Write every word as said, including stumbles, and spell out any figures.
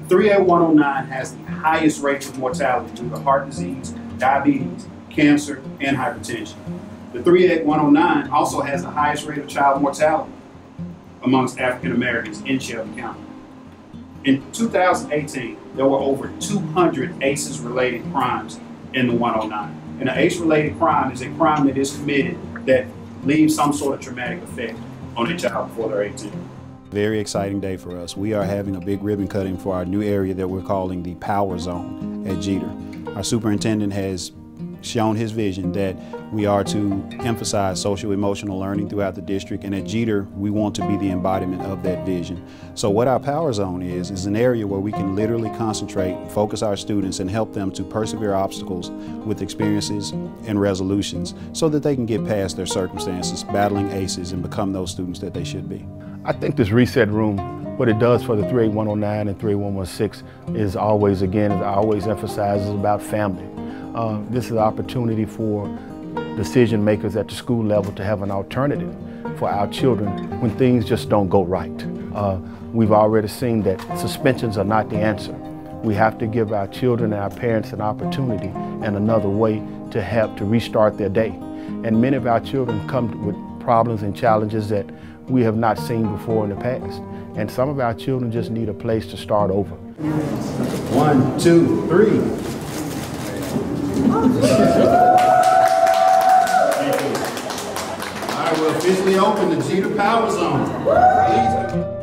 three eight one oh nine has the highest rates of mortality due to heart disease, diabetes, cancer, and hypertension. The three eight one oh nine also has the highest rate of child mortality amongst African Americans in Shelby County. In two thousand eighteen, there were over two hundred A C Es-related crimes in the one oh nine. And an A C E-related crime is a crime that is committed that leaves some sort of traumatic effect on a child before they're eighteen. Very exciting day for us. We are having a big ribbon cutting for our new area that we're calling the Power Zone at Geeter. Our superintendent has shown his vision that we are to emphasize social emotional learning throughout the district, and at Geeter we want to be the embodiment of that vision. So what our Power Zone is, is an area where we can literally concentrate, focus our students and help them to persevere obstacles with experiences and resolutions so that they can get past their circumstances, battling A C Es, and become those students that they should be. I think this reset room, what it does for the three eight one oh nine and three eight one one six is always, again, as I always emphasize, is about family. Uh, this is an opportunity for decision makers at the school level to have an alternative for our children when things just don't go right. Uh, we've already seen that suspensions are not the answer. We have to give our children and our parents an opportunity and another way to help to restart their day. And many of our children come with problems and challenges that we have not seen before in the past. And some of our children just need a place to start over. One, two, three. I will officially open the Geeter Power Zone. Please.